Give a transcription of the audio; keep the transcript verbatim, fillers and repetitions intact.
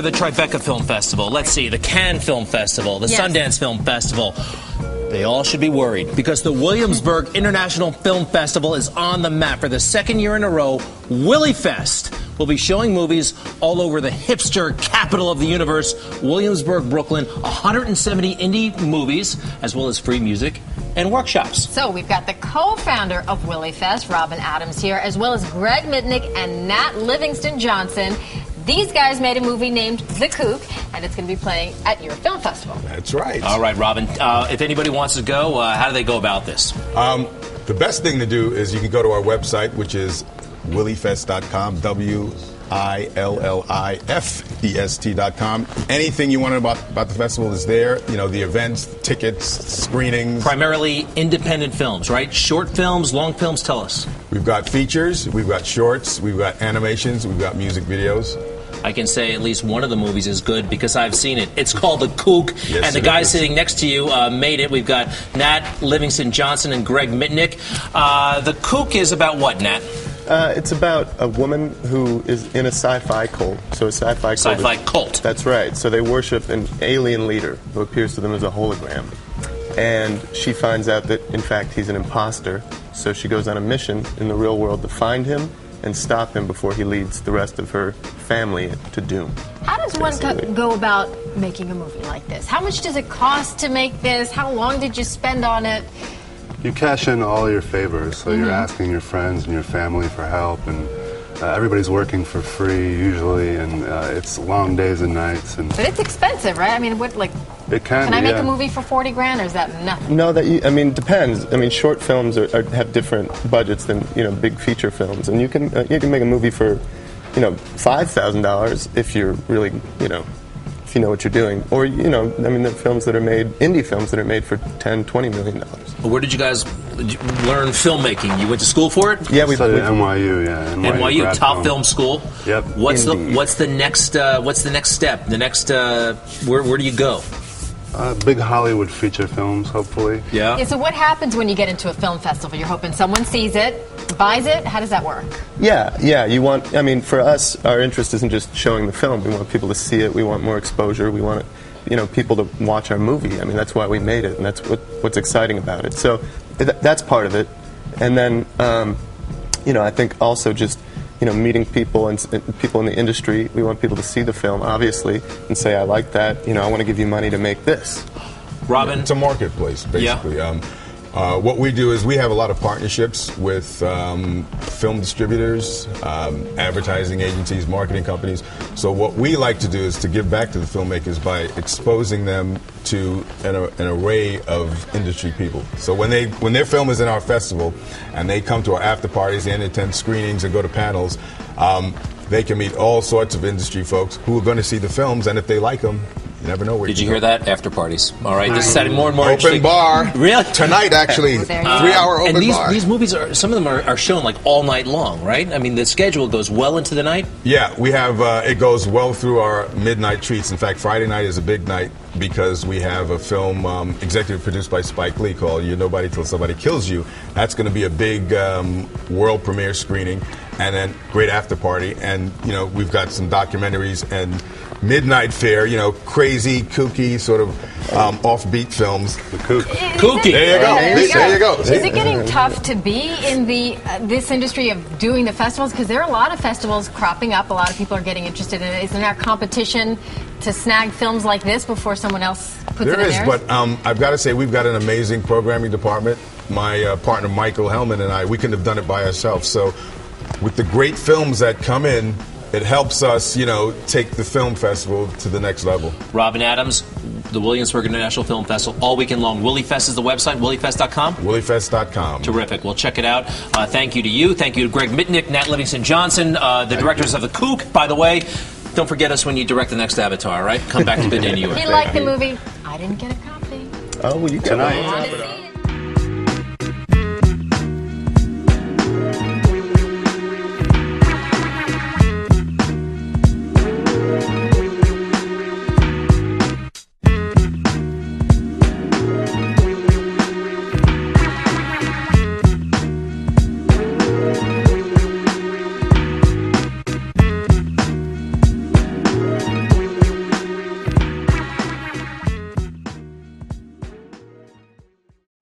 the Tribeca Film Festival, let's see, the Cannes Film Festival, the Yes. Sundance Film Festival, they all should be worried because the Williamsburg International Film Festival is on the map. For the second year in a row, WillyFest will be showing movies all over the hipster capital of the universe, Williamsburg, Brooklyn. one hundred seventy indie movies, as well as free music and workshops. So we've got the co-founder of WillyFest, Robin Adams, here, as well as Greg Mitnick and Nat Livingston Johnson. These guys made a movie named The Kook, and it's going to be playing at your film festival. That's right. All right, Robin. Uh, if anybody wants to go, uh, how do they go about this? Um, the best thing to do is you can go to our website, which is willy fest dot com, W I L L I F E S T dot com. Anything you want to know about, about the festival is there. You know, the events, tickets, screenings. Primarily independent films, right? Short films, long films, tell us. We've got features, we've got shorts, we've got animations, we've got music videos. I can say at least one of the movies is good because I've seen it. It's called The Kook, Yes, and the it guy is. sitting next to you uh, made it. We've got Nat Livingston Johnson and Greg Mitnick. Uh, the Kook is about what, Nat? Uh, it's about a woman who is in a sci-fi cult. So a sci-fi cult. Sci-fi is- cult. That's right. So they worship an alien leader who appears to them as a hologram. And she finds out that, in fact, he's an imposter. So she goes on a mission in the real world to find him and stop him before he leads the rest of her family to doom. How does one co- Basically. go about making a movie like this? How much does it cost to make this? How long did you spend on it? You cash in all your favors, so Mm-hmm. you're asking your friends and your family for help, and uh, everybody's working for free usually, and uh, it's long days and nights, and But it's expensive, right? I mean, what like? it can. Can I be, make yeah. a movie for forty grand, or is that nothing? No, that you, I mean, depends. I mean, short films are, are, have different budgets than you know big feature films, and you can uh, you can make a movie for, you know, five thousand dollars if you're really you know, if you know what you're doing, or you know, I mean, the films that are made, indie films that are made for ten, twenty million dollars. Where did you guys did you learn filmmaking? You went to school for it? Yeah, we studied we- at N Y U, yeah. N Y U, grad top film school. Yep. What's the Indeed. what's the next uh, what's the next step? The next uh, where where do you go? Uh, big Hollywood feature films, hopefully. Yeah. Yeah, so what happens when you get into a film festival? You're hoping someone sees it, buys it. How does that work? Yeah, yeah. You want? I mean, for us, our interest isn't just showing the film. We want people to see it. We want more exposure. We want, you know, people to watch our movie. I mean, that's why we made it, and that's what, what's exciting about it. So th- that's part of it. And then, um, you know, I think also just, you know, meeting people and, s- and people in the industry. We want people to see the film, obviously, and say, "I like that." You know, I want to give you money to make this. Robin, It's a marketplace, basically. Um, uh, what we do is we have a lot of partnerships with um, film distributors, um, advertising agencies, marketing companies. So what we like to do is to give back to the filmmakers by exposing them to an, an array of industry people. So when they when their film is in our festival and they come to our after parties and attend screenings and go to panels, um, they can meet all sorts of industry folks who are going to see the films, and if they like them, you never know where did you you hear go. that? After parties. All right, this is sounding more and more Open interesting. bar. Really? Tonight, actually. There you go. Three-hour open and these bar. these movies are some of them are, are shown like all night long, right? I mean, the schedule goes well into the night. Yeah, we have, uh, it goes well through our midnight treats. In fact, Friday night is a big night because we have a film um, executive produced by Spike Lee called You're Nobody Till Somebody Kills You. That's going to be a big um, world premiere screening and then great after party. And, you know, we've got some documentaries and midnight fare, you know, crazy, kooky, sort of um, offbeat films. The Kook. Kooky. There you go. There you There you go. Is it getting tough to be in the uh, this industry of doing the festivals? Because there are a lot of festivals cropping up. A lot of people are getting interested in it. Isn't there competition to snag films like this before someone else puts it There in is, theirs? but um, I've got to say we've got an amazing programming department. My uh, partner Michael Hellman and I, we couldn't have done it by ourselves. So with the great films that come in, it helps us, you know, take the film festival to the next level. Robin Adams, the Williamsburg International Film Festival, all weekend long. WillyFest is the website, willy fest dot com. willy fest dot com. Terrific. We'll check it out. Uh, thank you to you. Thank you to Greg Mitnick, Nat Livingston Johnson, uh, the directors of The Kook. By the way, don't forget us when you direct the next Avatar, all right? Come back to Good Day New York. He liked the movie. I didn't get a copy. Oh, well, you got Tonight. one. Want to see it?